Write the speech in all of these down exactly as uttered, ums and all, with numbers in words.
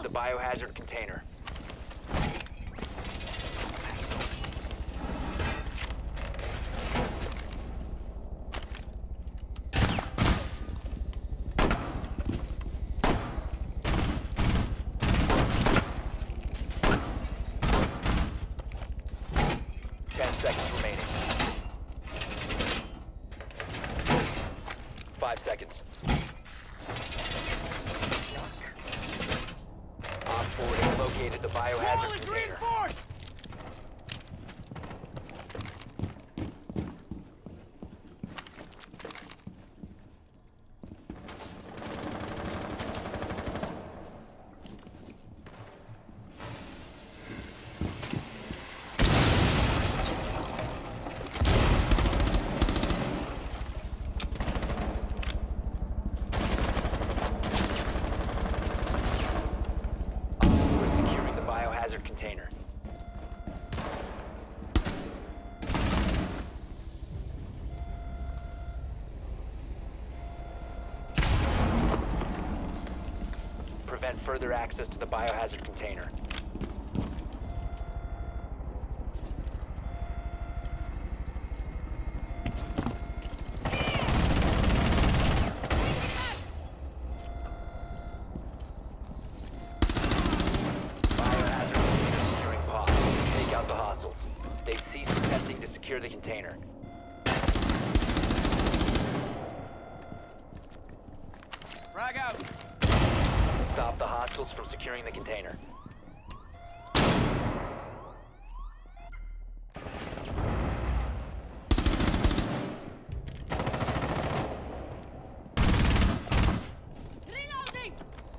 the biohazard container. Ten seconds remaining. Five seconds. Op four has located the biohazard Wall is container. reinforced! Securing the biohazard container. Prevent further access to the biohazard container. Biohazard container securing pod. Take out the hostiles. They've ceased attempting to secure the container. Frag out! Stop the hostiles from securing the container. Reloading!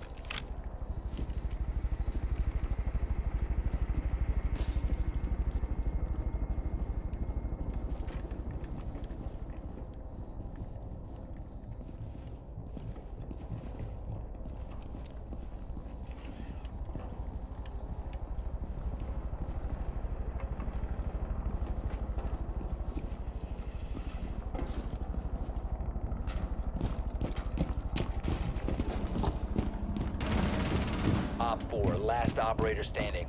Op four, last operator standing.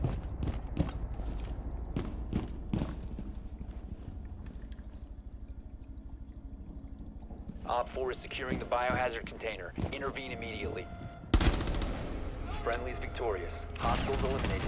Op four is securing the biohazard container. Intervene immediately. Friendly's victorious. Hostiles eliminated.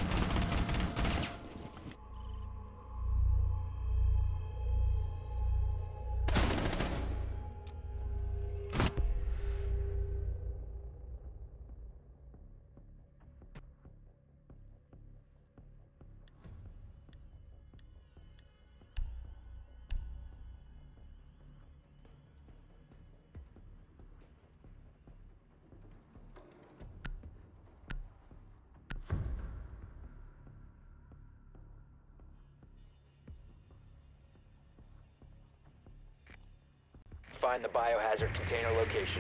Find the biohazard container location.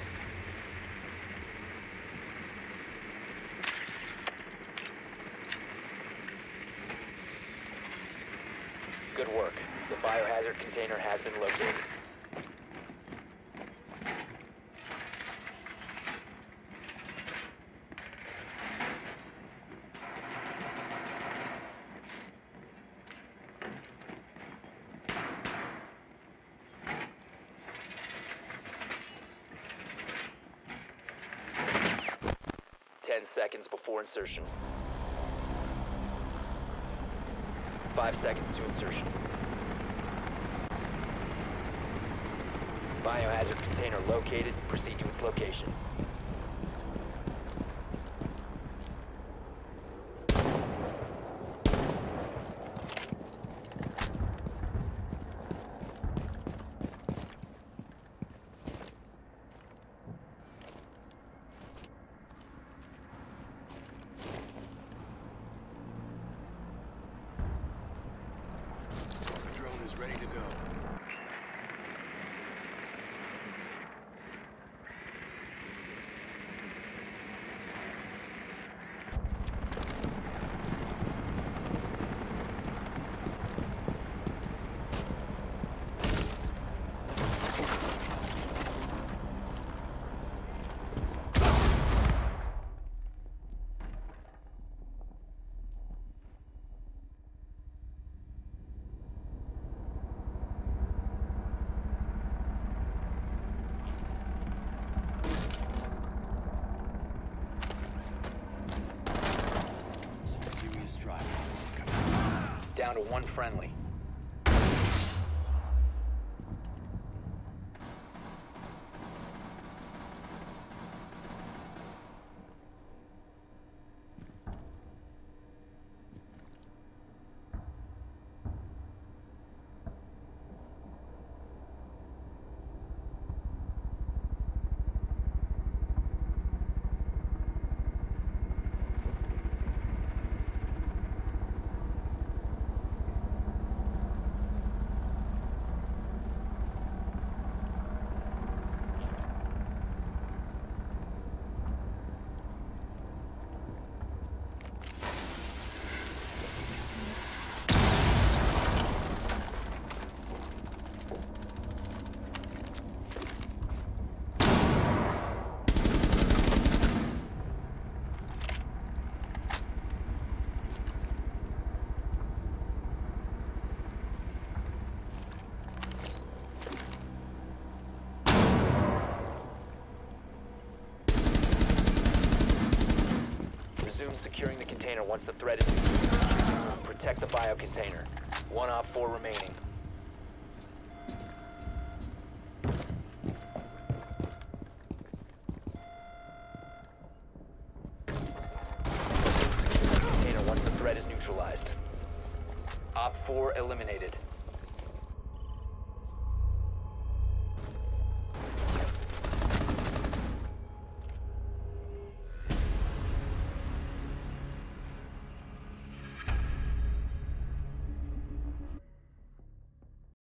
Good work. The biohazard container has been located. Ten seconds before insertion. Five seconds to insertion. Biohazard container located. Proceed to its location. The drone is ready to go. down to one friendly. Securing the container once the threat is secured. Protect the bio container. One op four remaining. Container once the threat is neutralized. Op four eliminated.